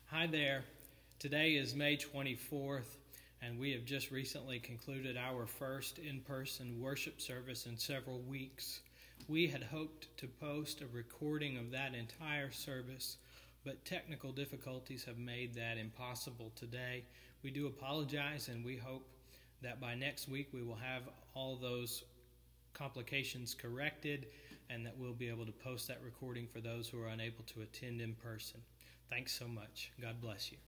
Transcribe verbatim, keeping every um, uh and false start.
Hi there. Today is May twenty-fourth, and we have just recently concluded our first in-person worship service in several weeks. We had hoped to post a recording of that entire service, but technical difficulties have made that impossible today. We do apologize, and we hope that by next week we will have all those complications corrected and that we'll be able to post that recording for those who are unable to attend in person. Thanks so much. God bless you.